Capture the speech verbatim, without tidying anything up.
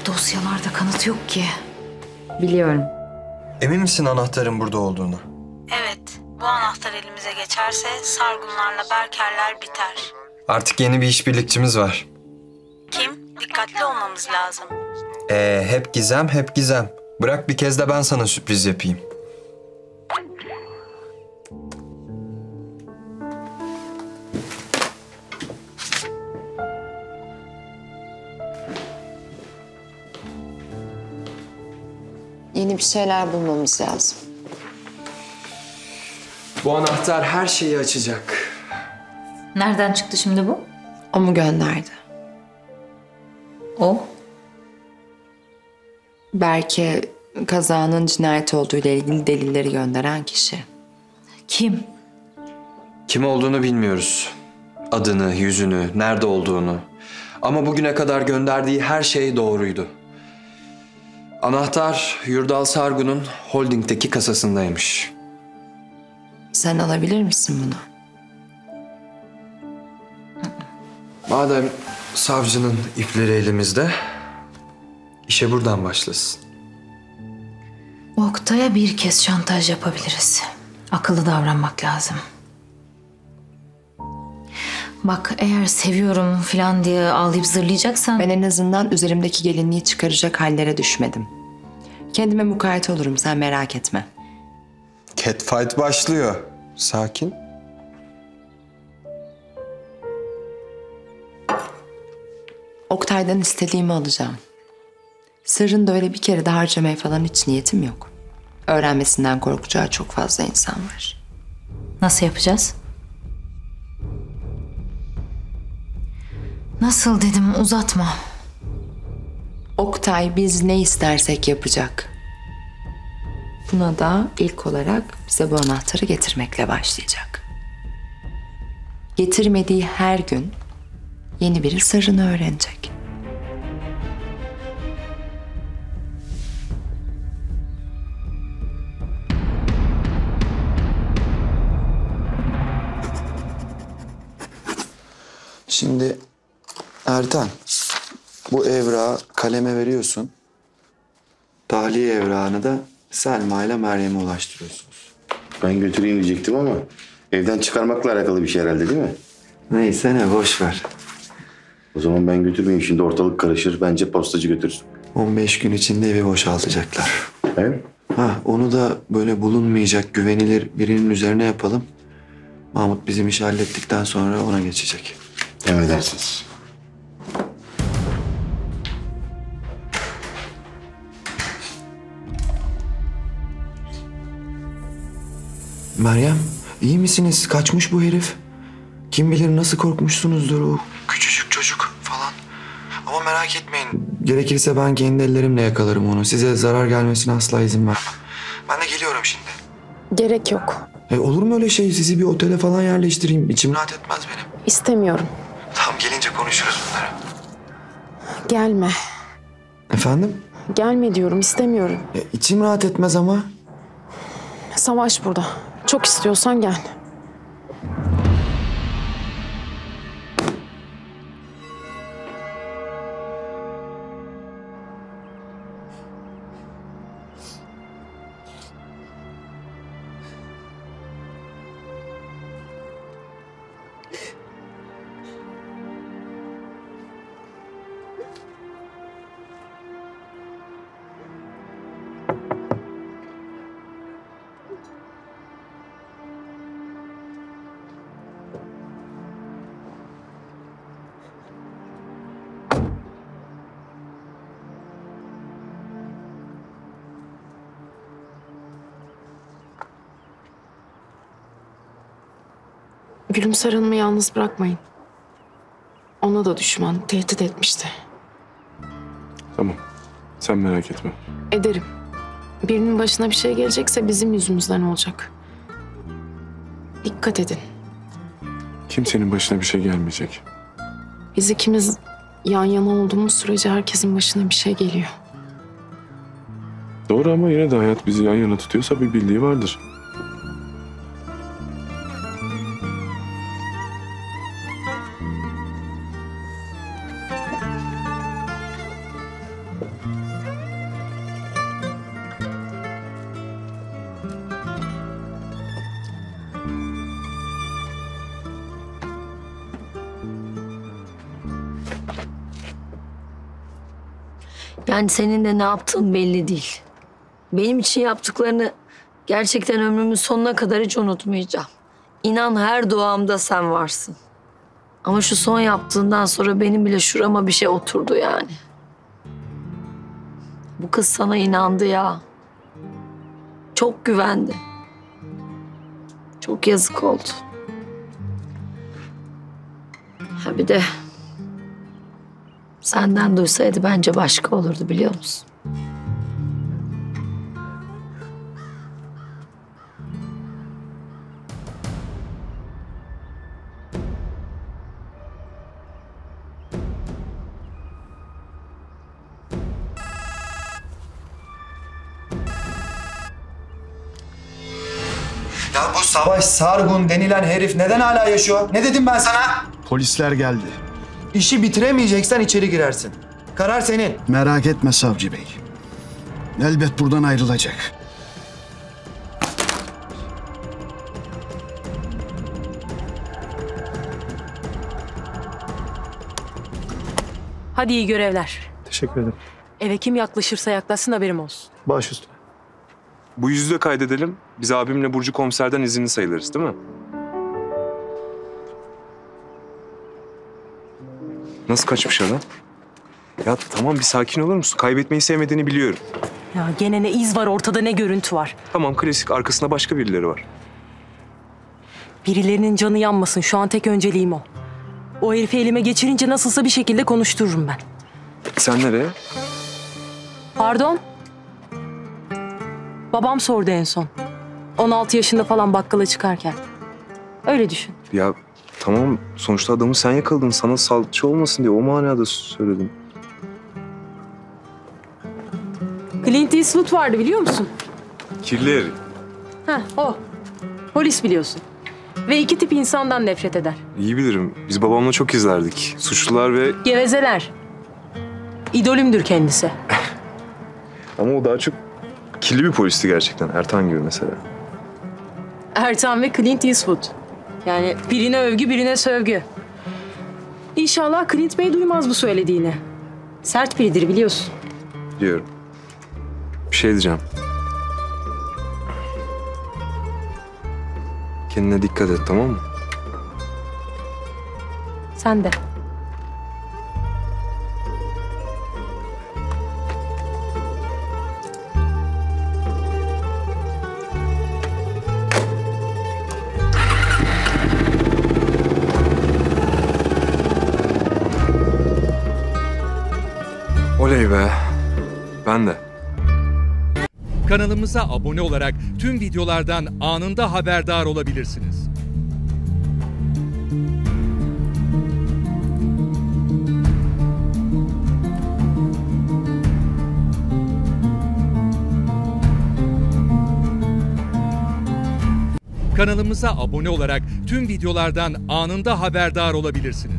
Dosyalarda kanıt yok ki. Biliyorum. Emin misin anahtarın burada olduğunu? Evet, bu anahtar elimize geçerse Sargunlarla Berkerler biter. Artık yeni bir işbirlikçimiz var. Kim? Dikkatli olmamız lazım. Ee, hep gizem, hep gizem. Bırak bir kez de ben sana sürpriz yapayım. Yeni bir şeyler bulmamız lazım. Bu anahtar her şeyi açacak. Nereden çıktı şimdi bu? O mu gönderdi? O? Belki kazanın cinayet olduğu ile ilgili delilleri gönderen kişi. Kim? Kim olduğunu bilmiyoruz. Adını, yüzünü, nerede olduğunu. Ama bugüne kadar gönderdiği her şey doğruydu. Anahtar Yurdal Sargun'un holdingdeki kasasındaymış. Sen alabilir misin bunu? Madem savcının ipleri elimizde, işe buradan başlasın. Oktay'a bir kez şantaj yapabiliriz. Akıllı davranmak lazım. Bak eğer seviyorum falan diye ağlayıp zırlayacaksan... Ben en azından üzerimdeki gelinliği çıkaracak hallere düşmedim. Kendime mukayyet olurum, sen merak etme. Catfight başlıyor. Sakin. Oktay'dan istediğimi alacağım. Sırrını da öyle bir kere de harcamaya falan hiç niyetim yok. Öğrenmesinden korkacağı çok fazla insan var. Nasıl yapacağız? Nasıl dedim, uzatma. Oktay biz ne istersek yapacak. Buna da ilk olarak bize bu anahtarı getirmekle başlayacak. Getirmediği her gün yeni biri sırrını öğrenecek. Şimdi Ertan, bu evrağı kaleme veriyorsun. Tahliye evrağını da Selma ile Meryem'e ulaştırıyorsunuz. Ben götüreyim diyecektim ama evden çıkarmakla alakalı bir şey herhalde değil mi? Neyse ne, boş ver. O zaman ben götürmeyeyim, şimdi ortalık karışır. Bence postacı götürsün. on beş gün içinde evi boşaltacaklar. He? Ha, onu da böyle bulunmayacak güvenilir birinin üzerine yapalım. Mahmut bizim işi hallettikten sonra ona geçecek. Emredersiniz. Meryem, iyi misiniz? Kaçmış bu herif. Kim bilir nasıl korkmuşsunuzdur o küçücük çocuk falan. Ama merak etmeyin. Gerekirse ben kendi ellerimle yakalarım onu. Size zarar gelmesine asla izin vermem. Ben de geliyorum şimdi. Gerek yok. E, olur mu öyle şey? Sizi bir otele falan yerleştireyim. İçim rahat etmez benim. İstemiyorum. Tamam, gelince konuşuruz bunları. Gelme. Efendim? Gelme diyorum, istemiyorum. E, içim rahat etmez ama. Savaş burada. Çok istiyorsan gel. Gülümser Hanım'ı yalnız bırakmayın. Ona da düşman, tehdit etmişti. Tamam. Sen merak etme. Ederim. Birinin başına bir şey gelecekse bizim yüzümüzden olacak. Dikkat edin. Kimsenin başına bir şey gelmeyecek. Biz ikimiz yan yana olduğumuz sürece herkesin başına bir şey geliyor. Doğru ama yine de hayat bizi yan yana tutuyorsa bir bildiği vardır. Yani senin de ne yaptığın belli değil. Benim için yaptıklarını gerçekten ömrümün sonuna kadar hiç unutmayacağım. İnan her duamda sen varsın. Ama şu son yaptığından sonra benim bile şurama bir şey oturdu yani. Bu kız sana inandı ya. Çok güvendi. Çok yazık oldu. Ha bir de senden duysaydı bence başka olurdu biliyor musun? Ya bu Savaş Sargun denilen herif neden hala yaşıyor? Ne dedim ben sana? Polisler geldi. İşi bitiremeyeceksen içeri girersin. Karar senin. Merak etme savcı bey. Elbet buradan ayrılacak. Hadi iyi görevler. Teşekkür ederim. Eve kim yaklaşırsa yaklaşsın haberim olsun. Baş üstüne. Bu yüzü de kaydedelim. Biz abimle Burcu komiserden izinli sayılırız değil mi? Nasıl kaçmış adam? Ya tamam bir sakin olur musun? Kaybetmeyi sevmediğini biliyorum. Ya gene ne iz var ortada ne görüntü var. Tamam klasik arkasında başka birileri var. Birilerinin canı yanmasın şu an tek önceliğim o. O herifi elime geçirince nasılsa bir şekilde konuştururum ben. Sen nereye? Pardon? Babam sordu en son. on altı yaşında falan bakkala çıkarken. Öyle düşün. Ya tamam sonuçta adamı sen yakaladın. Sana salça olmasın diye o manada söyledim. Clint Eastwood vardı biliyor musun? Kirli herif. Heh o. Polis biliyorsun. Ve iki tip insandan nefret eder. İyi bilirim. Biz babamla çok izlerdik. Suçlular ve... Gevezeler. İdolümdür kendisi. Ama o daha çok kirli bir polisti gerçekten. Ertan gibi mesela. Ertan ve Clint Eastwood. Yani birine övgü, birine sövgü. İnşallah Clint Bey duymaz bu söylediğini. Sert biridir biliyorsun. Diyorum. Bir şey diyeceğim. Kendine dikkat et tamam mı? Sen de. Oley be. Ben de. Kanalımıza abone olarak tüm videolardan anında haberdar olabilirsiniz. Kanalımıza abone olarak tüm videolardan anında haberdar olabilirsiniz.